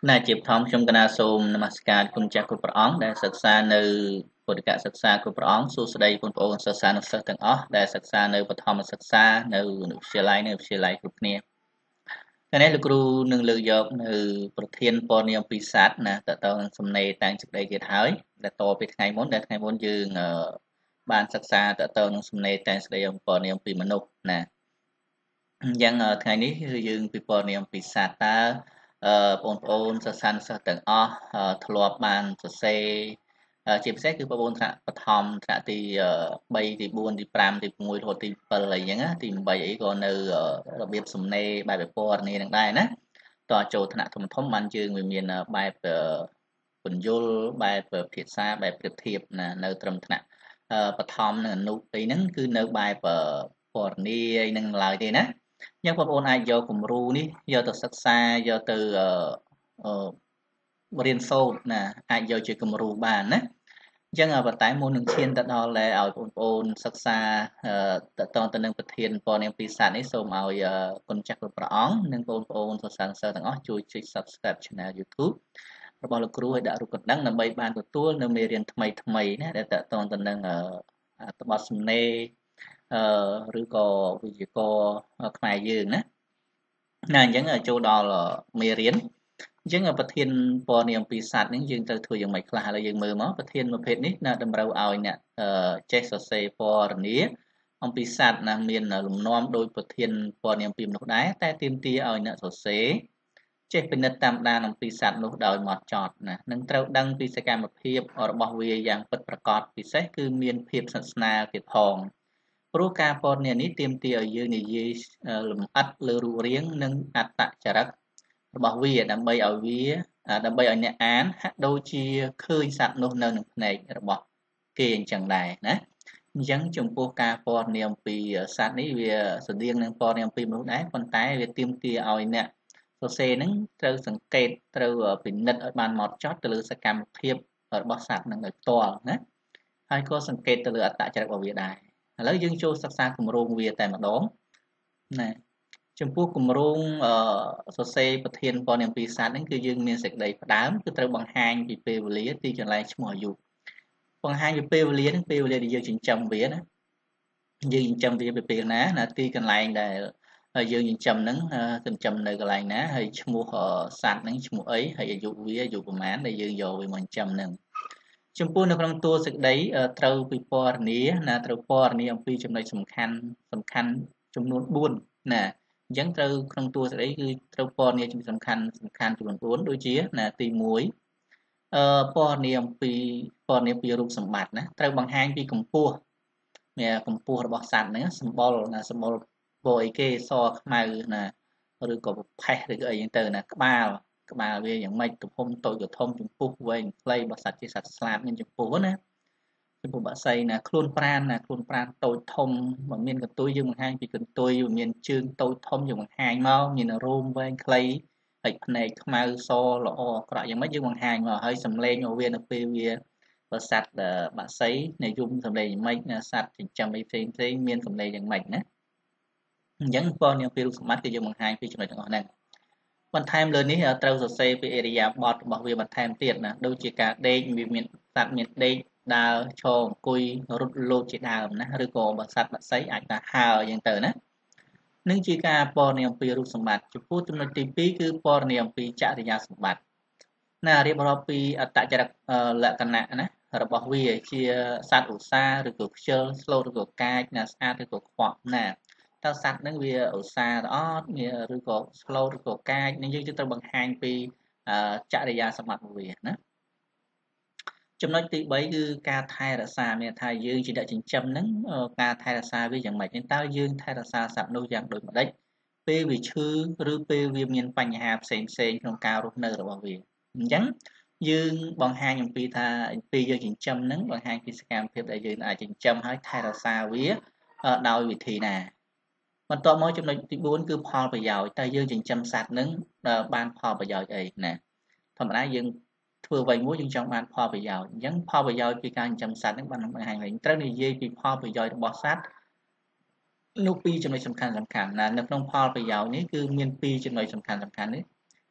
ណាជាបឋមខ្ញុំកណាសូមនមស្ការគុណចាស់គ្រប់ព្រះអង្គដែលសិក្សានៅពុទ្ធិកសិក្សាគ្រប់ព្រះអង្គសួស្តីបងប្អូនសិស្សានុសិស្សទាំងអស់ដែលសិក្សានៅបឋមសិក្សានៅវិទ្យាល័យគ្រប់គ្នាថ្ងៃនេះលោកគ្រូនឹងលើកយកនៅប្រធានពណ៌នាមពីសត្វណាតទៅនឹងសំណេរតែងសេចក្តីទៀតហើយដែលតពីថ្ងៃមុនយើងបានសិក្សាតទៅនឹងសំណេរតែងសេចក្តីពណ៌នាមពីមនុស្សណាអញ្ចឹងថ្ងៃនេះគឺយើងពីពណ៌នាមពីសត្វតើបងប្អូនសិស្សានុសិស្សទាំងអស់ធ្លាប់បានសរសេរជាពិសេសគឺបងប្អូនថ្នាក់បឋមថ្នាក់ទី3ទី4ទី5ទី6រហូតទី7អីចឹងណាទី8អីក៏នៅរបៀបសំណេរបែបពណ៌នានឹងដែរណាតើចូលថ្នាក់ធំបានយើងវាមានបែបពន្យល់បែបភាសាបែបប្រៀបធៀបណានៅត្រឹមថ្នាក់បឋមនិងអនុអីហ្នឹងគឺនៅបែបពណ៌នាអីហ្នឹងឡើយទេណាអញ្ចឹងបងប្អូនអាចយកគំរូនេះយកទៅសិក្សាយកទៅរៀនសូត្រណាអាចយកជាគំរូបានណាអញ្ចឹងប៉ុន្តែមុននឹងឈានទៅដល់ឲ្យបងប្អូនសិក្សាតទៅនឹងប្រធានពណ៌នាមពីសាស្ត្រនេះសូមឲ្យគុណចាស់ព្រះអង្គនិងបងប្អូនសិស្សានុសិស្សទាំងអស់ជួយចុច Subscribe Channel YouTube របស់លោកគ្រូឲ្យដាក់រូបកណ្ដឹងដើម្បីបានទទួលនៅមេរៀនថ្មីណាដែលតទៅនឹងបទសំណេរឬក៏វិជ្ជាករខ្មែរយើងណាអញ្ចឹងចូលដល់មេរៀនអញ្ចឹងប្រធានពណ៌នាមពីសត្វនេះយើងត្រូវធ្វើយ៉ាងម៉េចខ្លះឥឡូវយើងមើលមកប្រធានប្រភេទនេះណាតម្រូវឲ្យអ្នកចេះសរសេរពណ៌នាអំពីសត្វណាមានលំនាំដោយប្រធានពណ៌នាមពីមនុស្សដែរតែទាមទារឲ្យអ្នកសរសេរចេះពិនិត្យតាមដានអំពីសត្វនោះដោយហ្មត់ចត់ណានឹងត្រូវដឹងពីសកម្មភាពរបស់វាយ៉ាងពិតប្រាកដពិសេសគឺមានភាពស្និទ្ធស្នាលទៀតផងព្រោះការពណ៌នានេះទាមទារឲ្យយើងនិយាយលម្អិតលើរូបរាងនិងអត្តចរិតរបស់វាដើម្បីឲ្យអ្នកអានហាក់ដូចជាឃើញសត្វនោះនៅនឹងភ្នែករបស់គេអញ្ចឹងដែរណាអញ្ចឹងចំពោះការពណ៌នាមពីសត្វនេះវាស្តៀងនឹងពណ៌នាមពីមនុស្សដែរប៉ុន្តែវាទាមទារឲ្យអ្នកសរសេរហ្នឹងត្រូវសង្កេតត្រូវពិនិត្យឲ្យបានហ្មត់ចត់ទៅលើសកម្មភាពរបស់សត្វហ្នឹងឲ្យផ្ទាល់ណាហើយក៏សង្កេតទៅលើអត្តចរិតរបស់វាដែរឥឡូវយើងចូលសិក្សាគម្រោងវាតែម្ដងណាចំពោះគម្រោងសរសេរប្រធានពណ៌នាមពីសត្វហ្នឹងគឺយើងមានសេចក្តីផ្ដើមគឺត្រូវបង្ហាញពីពេលវេលាទីកន្លែងឈ្មោះអាយុបង្ហាញពីពេលវេលាហ្នឹងពេលវេលាដែលយើងចិញ្ចឹមវាណាយើងចិញ្ចឹមវាពេលណាទីកន្លែងដែលយើងចិញ្ចឹមហ្នឹងចិញ្ចឹមនៅកន្លែងណាហើយឈ្មោះសត្វហ្នឹងឈ្មោះអីហើយអាយុវាអាយុប្រមាណដែលយើងយកវាមកចិញ្ចឹមហ្នឹងចំពោះនៅក្នុងតួសេចក្តីត្រូវពិពណ៌នាណាត្រូវពណ៌នាអំពីចំណុចសំខាន់ចំនួន4ណាអញ្ចឹងត្រូវក្នុងតួសេចក្តីគឺត្រូវពណ៌នាចំនួនសំខាន់ចំនួន4ដូចជាណាទី1ពណ៌នាអំពីរូបសម្បត្តិណាត្រូវបង្ហាញពីកម្ពស់របស់សត្វហ្នឹងសម្បុរណាសម្បុរពណ៌អីគេសខ្មៅណាឬក៏ប្រផេះឬក៏អីចឹងទៅណាក្បាលវាយ៉ាងម៉េចទំហំតូចក៏ធំចំពោះវែងខ្លីរបស់សត្វជាសត្វស្លាបមានចំពោះណាចំពោះបក្សីណាខ្លួនប្រាណតូចធំបើមានកន្ទុយយើងបង្ហាញពីកន្ទុយមានជើងតូចធំយើងបង្ហាញមកមានរោមវែងខ្លីហើយភ្នែកខ្មៅសល្អអាក្រក់យ៉ាងម៉េចយើងបង្ហាញមកហើយសំឡេងរបស់វានៅពេលវាបើសត្វបក្សីនៃយំសំឡេងយ៉ាងម៉េចណាសត្វចិញ្ចឹមអីផ្សេងមានសំឡេងយ៉ាងម៉េចណាអញ្ចឹងពណ៌នាមពីរូបសម្បត្តិគឺយើងបង្ហាញពីចំណុចទាំងអស់ហ្នឹងបន្ថែមលើនេះត្រូវសរសេរពីឥរិយាបថរបស់វាបន្ថែមទៀតណាដូចជាការដេកវាមានសត្វមានដេកដើរឈរអង្គុយរត់លោតជាដើមណាឬក៏បើសត្វបក្សីអាចថាហើរអញ្ចឹងទៅណានឹងជាការពណ៌នាមពីរូបសម្បត្តិចំពោះចំណុចទី2គឺពណ៌នាមពីចរិយាសម្បត្តិណារៀបរាប់ពីអត្តចរិតលក្ខណៈណារបស់វាជាសត្វឧស្សាហ៍ឬក៏ខ្ជិលស្លូតឬក៏កាចណាស្អាតឬក៏ខ្វក់ណាតើសត្វហ្នឹងវាឧស្សាហ៍ល្អឬក៏ស្លូតឬក៏កាចនឹងយើងត្រូវបង្ហាញពីចរិយាសម្បត្តិរបស់វាណាចំណុចទី3គឺការថែរក្សាមានថាយើងជាអ្នកចិញ្ចឹមហ្នឹងការថែរក្សាវាយ៉ាងម៉េចតើយើងថែរក្សាសត្វនោះយ៉ាងដូចម្ដេចពេលវាឈឺឬពេលវាមានបញ្ហាផ្សេងក្នុងការរស់នៅរបស់វាអញ្ចឹងយើងបង្ហាញអំពីថាពេលយើងចិញ្ចឹមហ្នឹងបង្ហាញពីសកម្មភាពដែលយើងអាចចិញ្ចឹមហើយថែរក្សាវាដោយវិធីណាបន្ទាប់មកចំណុចទី4គឺផលប្រយោជន៍តើយើងចិញ្ចឹមសត្វហ្នឹងបានផលប្រយោជន៍អីណាធម្មតាយើងធ្វើអ្វីមួយយើងចង់បានផលប្រយោជន៍អញ្ចឹងផលប្រយោជន៍ពីការចិញ្ចឹមសត្វហ្នឹងបានបង្ហាញវិញត្រូវនិយាយពីផលប្រយោជន៍របស់សត្វនោះពីរចំណុចសំខាន់ណានៅក្នុងផលប្រយោជន៍នេះគឺមានពីរចំណុចសំខាន់នេះ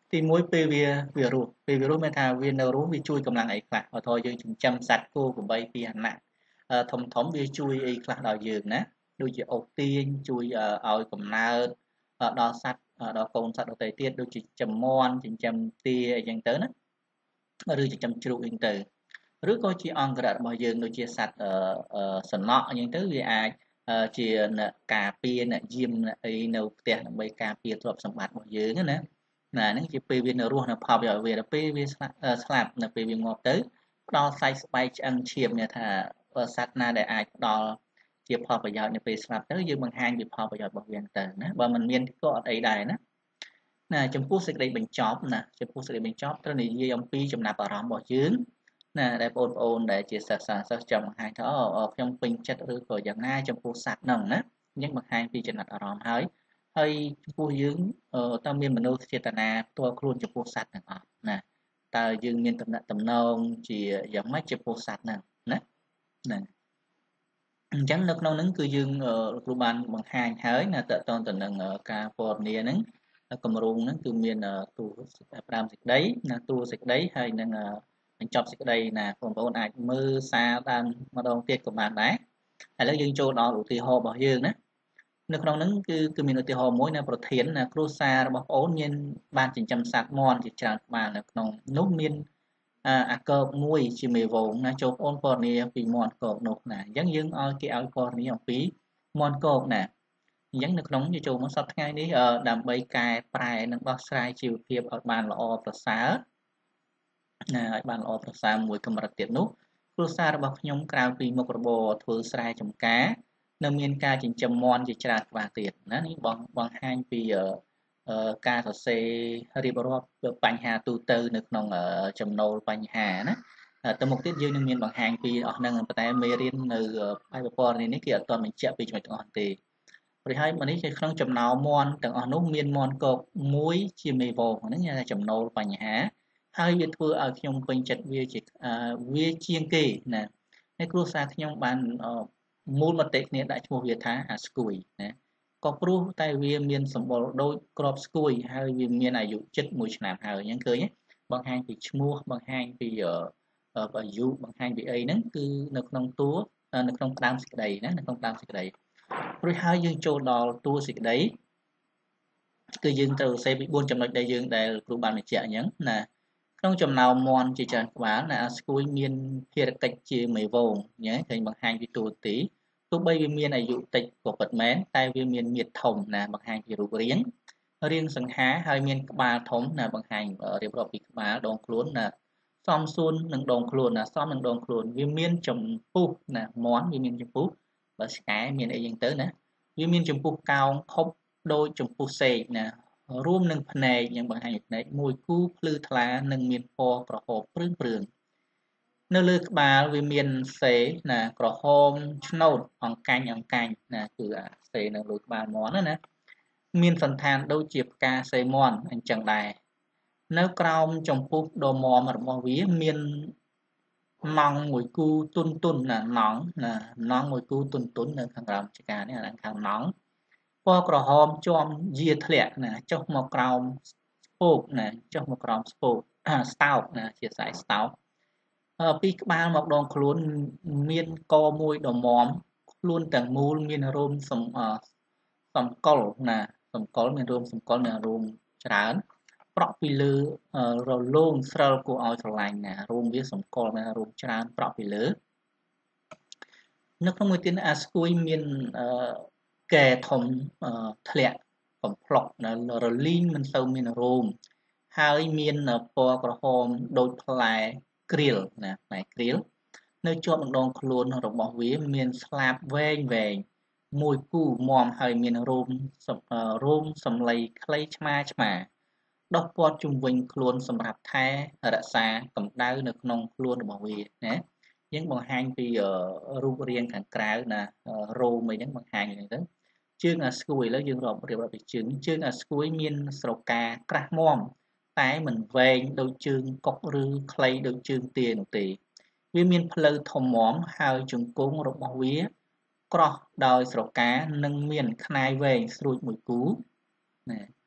ទីមួយពេលវារស់ពេលវារស់មានថាវានៅរស់វាជួយកម្លាំងអីខ្លះឧទាហរណ៍យើងចិញ្ចឹមសត្វគោក្របីពាហនៈធំវាជួយអីខ្លះដល់យើងណាដូចជាអូសទាញជួយឲ្យកំណើតដល់សត្វដល់កូនសត្វដទៃទៀតដូចជាចិញ្ចឹមមាន់ចិញ្ចឹមទាអីចឹងទៅណាឬចិញ្ចឹមជ្រូកអីទៅឬក៏ជាអង្គរៈរបស់យើងដូចជាសត្វសំណក់អញ្ចឹងទៅវាអាចជាអ្នកការពារអ្នកយាមអ្នកអីនៅផ្ទះដើម្បីការពារទ្រព្យសម្បត្តិរបស់យើងណាហ្នឹងជាពេលវានៅរស់នៅផលប្រយោជន៍វាទៅពេលវាស្លាប់នៅពេលវាងាប់ទៅផ្ដល់សាច់ស្បែកឆ្អឹងឈាមនេះថាសត្វណាដែលអាចផ្ដល់ជាផលប្រយោជន៍នៅពេលស្លាប់ទៅយើងបង្ហាញពីផលប្រយោជន៍របស់វាទៅណាបើមិនមានក៏អត់អីដែរណាចំពោះសេចក្តីបញ្ចប់ណាចំពោះសេចក្តីបញ្ចប់ត្រូវនិយាយអំពីចំណាប់អារម្មណ៍របស់យើងណាដែលបងប្អូនដែលជាសិស្សចង់បង្ហាញថាខ្ញុំពេញចិត្តឬក៏យ៉ាងណាចំពោះសត្វហ្នឹងណាអញ្ចឹងបង្ហាញពីចំណាប់អារម្មណ៍ហើយចំពោះយើងតើមានមនោសញ្ចេតនាផ្ទាល់ខ្លួនចំពោះសត្វទាំងអស់ណាតើយើងមានតំណែងតំណងជាយ៉ាងម៉េចចំពោះសត្វហ្នឹងណាហ្នឹងអញ្ចឹងនៅក្នុងហ្នឹងគឺយើងគ្រូបានបង្ហាញហើយណាតើតទៅនឹងការពណ៌នាហ្នឹងគម្រោងហ្នឹងគឺមានទូ5សេចក្តីណាតួសេចក្តីហើយនឹងបញ្ចប់សេចក្តីណាបងប្អូនអាចមើលសារបានម្ដងទៀតក៏បានដែរឥឡូវយើងចូលដល់ឧទាហរណ៍របស់យើងណានៅក្នុងហ្នឹងគឺមានឧទាហរណ៍មួយនៅប្រធានណាគ្រួសាររបស់បងប្អូនមានបានចិញ្ចឹមសត្វមាន់ជាច្រើនក្បាលនៅក្នុងនោះមានអាកើបមួយជាមេវងណាចូលបងប្អូនពណ៌នាពីមាន់កបនោះណាអញ្ចឹងយើងឲ្យគេឲ្យពណ៌នាអំពីមាន់កបណាអញ្ចឹងនៅក្នុងចូលមកសប្តាហ៍ថ្ងៃនេះដើម្បីកែប្រែនិងដោះស្រាយជីវភាពឲ្យបានល្អប្រសើរណាឲ្យបានល្អប្រសើរមួយកម្រិតទៀតនោះគ្រួសាររបស់ខ្ញុំក្រៅពីមុខរបរធ្វើស្រែចម្ការនៅមានការចិញ្ចឹមមាន់ជាច្រើនក្បាលទៀតណានេះបង្ហាញពីការសរសេររៀបរាប់បញ្ហាទូទៅនៅក្នុងចំណូលបញ្ហាណាទៅមុខទៀតយើងនឹងមានបង្ហាញពីអស់ហ្នឹងប៉ុន្តែមេរៀននៅបែបពណ៌នេះគេអត់ទាន់បញ្ជាក់ពីចំណុចទាំងអស់ទេព្រោះហើយមកនេះគឺក្នុងចំណោមមាន់ទាំងអស់នោះមានមាន់គោកមួយជាមេវងហ្នឹងគេថាចំណូលបញ្ហាហើយវាធ្វើឲ្យខ្ញុំពេញចិត្តវាជាងគេណាហើយគ្រួសារខ្ញុំបានមូលមតិគ្នាដាក់ឈ្មោះវាថាអាស្គួយណាក៏ព្រោះតែវាមានសម្បុរដូចក្របស្គួយហើយវាមានអាយុជិត1ឆ្នាំហើយអញ្ចឹងឃើញបង្ហាញពីឈ្មោះបង្ហាញពីអាយុបង្ហាញពីអីហ្នឹងគឺនៅក្នុងតួនៅក្នុងដើមសេចក្តីណានៅក្នុងដើមសេចក្តីរួចហើយយើងចូលដល់តួសេចក្តីគឺយើងត្រូវសេពី4ចំណុចដែលគ្រូបានបញ្ជាក់អញ្ចឹងណាក្នុងចំណោមមន់ជាច្រើនក្បាលណាអាស្គួយមានភារកិច្ចជាមេវងញ៉េឃើញបង្ហាញពីតួទីទោះបីវាមានអាយុតិចក៏ពិតមែនតែវាមានមាឌធំណាបង្ហាញពីរូបរាងសង្ហាហើយមានក្បាលធំណាបង្ហាញរៀបរាប់ពីក្បាលដងខ្លួនណាសមសួននឹងដងខ្លួនណាសមនឹងដងខ្លួនវាមានចម្ពុះណាមន់វាមានចម្ពុះបើឆ្កែមានអីយ៉ាងទៅណាវាមានចម្ពុះកោងខុបដូចចម្ពុះសេកណារួមនឹងភ្នែកយ៉ាងបង្ហាញពីភ្នែកមួយគូភ្លឺថ្លានិងមានពណ៌ក្រហមព្រឿងនៅលើក្បាលវាមានសេណាក្រហមឆ្នោតអង្កាញ់ណាគឺអាសេនៅលើក្បាលមាន់ណាមានសន្តានដូចជាផ្កាសេមាន់អញ្ចឹងដែរនៅក្រោមចម្ពុះដ៏មាំរបស់វាមានណង់មួយគូទុនណាណង់មួយគូទុននៅខាងក្រោមចកានេះអាខាងណង់ពណ៌ក្រហមជាំយាធ្លាក់ណាចុះមកក្រោមស្ពោកណាចុះមកក្រោមស្ពោកស្តោកណាជាខ្សែស្តោកពីក្បាលមកដងខ្លួនមានកមួយដ៏មាំខ្លួនទាំងមូលមានរោមសម្កុលណាសម្កុលមានរោមសម្កុលមានរោមច្រើនប្រក់ពីលើរលោងស្រិលគួរឲ្យស្រឡាញ់ណារោមវាសម្កុលមានរោមច្រើនប្រក់ពីលើនៅក្នុងមួយទៀតអាស្គួយមានកែធំធ្លាក់កំប្លុករលីងមិនសូវមានរោមហើយមានពណ៌ក្រហមដូចផ្លែក្រៀលណាផ្លែក្រៀលនៅជាប់ដងខ្លួនរបស់វាមានស្លាបវែងមួយគូមាំហើយមានរោមសំឡីខ្លីឆ្មាដោះព័ទ្ធជុំវិញខ្លួនសម្រាប់ថែរក្សាកម្ដៅនៅក្នុងខ្លួនរបស់វាណាយើងបង្ហាញពីរូបរាងខាងក្រៅណារោមអីហ្នឹងបង្ហាញហ្នឹងទៅជើងអាស្គួយឥឡូវយើងរៀបរាប់ពីជើងអាស្គួយមានស្រកាក្រាស់មាំតែមិនវែងដូចជើងកុកឬខ្លីដូចជើងទានោះទេវាមានផ្លូវធំមាំហើយជង្គង់របស់វាក្រោះដោយស្រកានិងមានខ្នាយវែងស្រួចមួយគូណា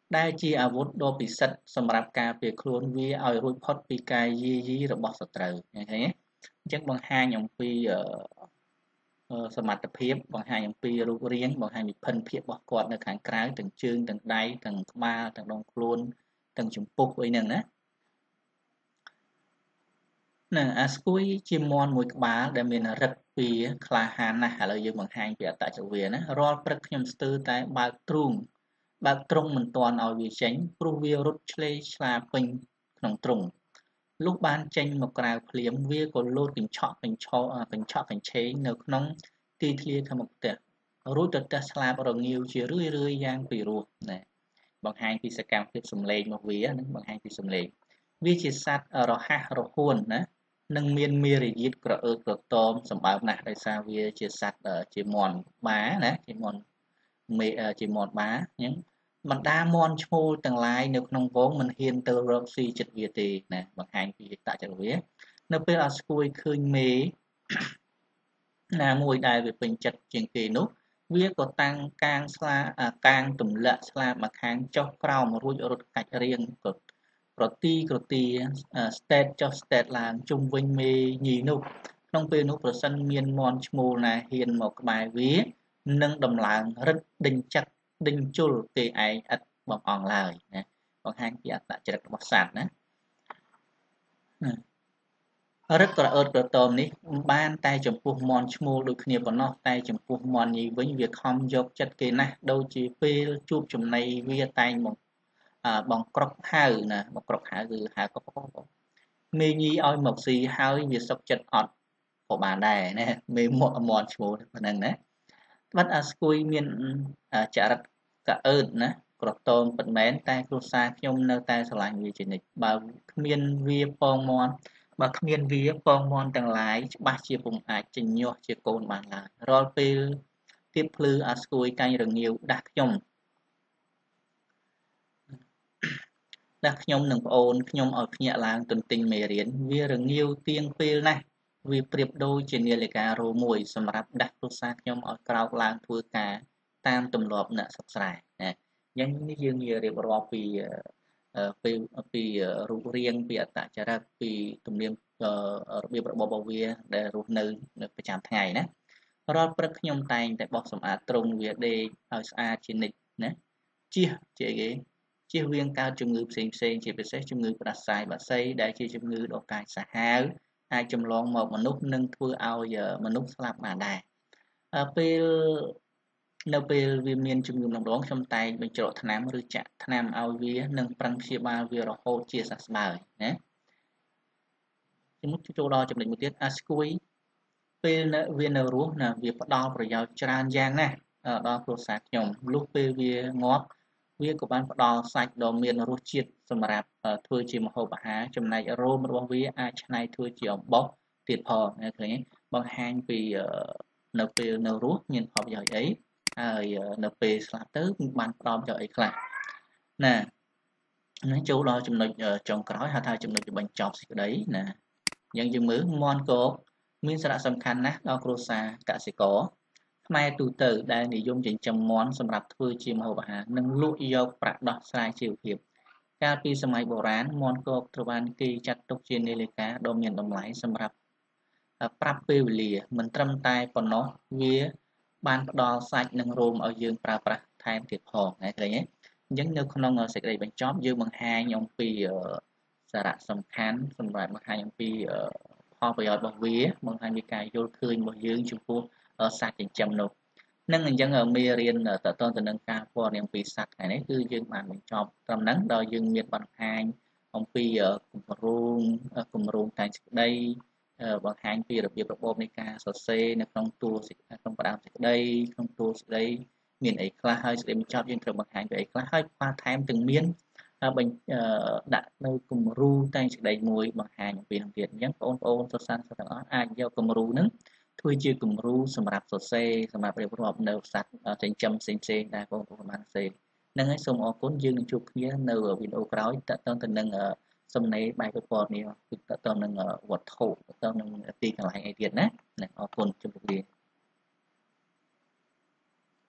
ដែលជាអាវុធដ៏ពិសិដ្ឋសម្រាប់ការពារខ្លួនវាឲ្យរួចផុតពីការយាយីរបស់សត្រូវឃើញទេអញ្ចឹងបង្ហាញអំពីសមត្ថភាពបង្ហាញអំពីរូបរាងបង្ហាញពីភិនភាពរបស់គាត់នៅខាងក្រៅទាំងជើងទាំងដៃទាំងក្បាលទាំងដងខ្លួនទាំងជំពស់អីហ្នឹងណាអាស្គួយជាមាន់មួយក្បាលដែលមានរឹកពីក្លាហានណាស់ឥឡូវយើងបង្ហាញពីអត្តចរិយាណារាល់ព្រឹកខ្ញុំស្ទើរតែបើកទ្រូងបើកទ្រុងមិនទាន់ឲ្យវាចេញព្រោះវារត់ឆ្លេឆ្លាពេញក្នុងទ្រុងលុះបានចេញមកក្រៅភ្លាមវាក៏លោតកញ្ឆក់កញ្ឆេងនៅក្នុងទីធ្លាខាងមុខផ្ទះរួចទៅទះស្លាបរងាវជារឿយយ៉ាងពីរោះណាបង្ហាញពីសកម្មភាពសម្លេងរបស់វានឹងបង្ហាញពីសម្លេងវាជាសត្វរហ័សរហួនណានិងមានមារយាទក្រអឺតក្រទមសម្បើមណាស់ដោយសារវាជាសត្វជាមាន់បាណាជាមាន់បាអញ្ចឹងបណ្ដាមាន់ឈ្មោលទាំងឡាយនៅក្នុងវងមិនហ៊ានទៅរកស៊ីចិត្តវាទេណាបង្ហាញពីតចរិយានៅពេលអាស្គួយឃើញមេណាមួយដែលវាពេញចិត្តជាងគេនោះវាក៏តាំងកាងទម្លាក់ស្លាបមកខាងចុះក្រោមរួចរត់កាច់រៀងក្រទីស្តេតចុះស្តេតឡើងជុំវិញមេញីនោះក្នុងពេលនោះប្រសិនមានមាន់ឈ្មោលណាហ៊ានមកក្បែរវានឹងដំឡើងរឹតដេញចឹកដេញជុលគេឯងឥតបងអងឡើយណាបង្ហាញពីអត្តចរិតរបស់សត្វណារឹតក្រអឺតក្រទមនេះបានតែចំពោះមាន់ឈ្មោលដូចគ្នាប៉ុណ្ណោះតែចំពោះមាន់ញីវិញវាខំយកចិត្តគេណាស់ដូចជាពេលជួបចំណីវាតែងបងក្រកហៅណាបងក្រកហៅគឺហៅកកមេញីឲ្យមកស៊ីហើយវាសុកចិត្តអត់ក៏បានដែរណាមេមាន់ឈ្មោលប៉ុណ្ណឹងណាបាត់អាស្គួយមានចរិតកអឺតណាក្រទមពិតមែនតែគ្រួសារខ្ញុំនៅតែស្រឡាញ់វាជានិច្ចបើគ្មានវាពងមាន់ទាំងឡាយច្បាស់ជាពុំអាចចិញ្ញាស់ជាកូនបានឡើយរាល់ពេលទៀបភ្លឺអាស្គួយតែងរងាវដាស់ខ្ញុំនិងប្អូនខ្ញុំឲ្យភ្ញាក់ឡើងទន្ទិញមេរៀនវារងាវទៀងពេលណាស់វាប្រៀបដូចជានាឡិការោមួយសម្រាប់ដាស់គ្រួសារខ្ញុំឲ្យក្រោកឡើងធ្វើការតាមទម្លាប់អ្នកសិក្សាណាអញ្ចឹងនេះយើងនិយាយរៀបរាប់ពីរូបរាងពីអត្តចរិតពីទំនៀមរបៀបរបបរបស់វាដែលរស់នៅប្រចាំថ្ងៃណារាល់ព្រឹកខ្ញុំតែងតែបោសសម្អាតទ្រុងវាដេកឲ្យស្អាតជានិច្ចណាជៀសវាងកើតជំងឺផ្សេងជាពិសេសជំងឺផ្ដាសាយបាក់សីដែលជាជំងឺដ៏កាចសាហាវអាចចម្លងមកមនុស្សនិងធ្វើឲ្យមនុស្សស្លាប់បានដែរនៅពេលវាមានជំងឺម្ដងខ្ញុំតែងបញ្ច្រកថ្នាំឬចាក់ថ្នាំឲ្យវានិងប្រឹងព្យាបាលវារហូតជាសះស្បើយណាជាមួយចូលដល់ចំណុចមួយទៀតអាស្គួយពេលវានៅរស់ណាវាផ្ដល់ប្រយោជន៍ច្រើនយ៉ាងណាស់ដល់គ្រួសារខ្ញុំលុះពេលវាងាប់វាក៏បានផ្ដល់សាច់ដ៏មានរសជាតិសម្រាប់ធ្វើជាម្ហូបអាហារចំណែករោមរបស់វាអាចច្នៃធ្វើជាអំបោសទៀតផងឃើញទេបង្ហាញពីនៅពេលនៅរស់មានផលប្រយោជន៍អីហើយនៅពេលស្លាប់ទៅបានផ្ដល់ប្រយោជន៍អីខ្លះណាចូលដល់ចំណុចចុងក្រោយហៅថាចំណុចបញ្ចប់សេចក្តីណាយើងមើលមាន់គោកមានសារៈសំខាន់ណាស់ដល់គ្រួសារកសិករខ្មែរទូទៅដែលនិយមចិញ្ចឹមមាន់សម្រាប់ធ្វើជាម្ហូបអាហារនិងលក់យកប្រាក់ដោះស្រាយជីវភាពកាលពីសម័យបុរាណមាន់គោកត្រូវបានគេចាត់ទុកជានាឡិកាដ៏មានតម្លៃសម្រាប់ប្រាប់ពេលវេលាមិនត្រឹមតែប៉ុណ្ណោះវាបានផ្ដល់សាច់និងរោមឲ្យយើងប្រើប្រាស់ថែមទៀតផងឃើញទេអញ្ចឹងនៅក្នុងសេចក្តីបញ្ចប់យើងបង្ហាញអំពីសារៈសំខាន់សម្រាប់បង្ហាញអំពីផលប្រយោជន៍របស់វាបង្ហាញពីការយល់ឃើញរបស់យើងចំពោះសត្វចិញ្ចឹមនោះនឹងអញ្ចឹងមេរៀនតទៅនឹងការព័ត៌មានពីសត្វថ្ងៃនេះគឺយើងបានបញ្ចប់ត្រឹមហ្នឹងដល់យើងមានបង្ហាញអំពីគម្រោងតែងសេចក្តីបង្ហាញពីរបៀបរបបនៃការសរសេរនៅក្នុងក្នុងផ្ដាំសេចក្តីក្នុងតួសេចក្តីមានអីខ្លះហើយសេចក្តីបញ្ចប់យើងត្រូវបង្ហាញពីអីខ្លះហើយថែមទាំងមានដាក់នៅគំរូតែងសេចក្តីមួយបង្ហាញអំពីនឹងទៀតអញ្ចឹងបងប្អូនសិស្សទាំងអស់អាចយកគំរូហ្នឹងធ្វើជាគំរូសម្រាប់សរសេរសម្រាប់រៀបរាប់នៅសត្វចិញ្ចឹមផ្សេងៗដែលបងប្អូនបានសរសេរហ្នឹងហើយសូមអរគុណយើងនឹងជួបគ្នានៅវីដេអូក្រោយតទៅនឹងសំណេរបែបព័ត៌មានតទៅនឹងវត្ថុតទៅនឹងទីកន្លែងអីទៀតណាអរគុណជម្រាបលា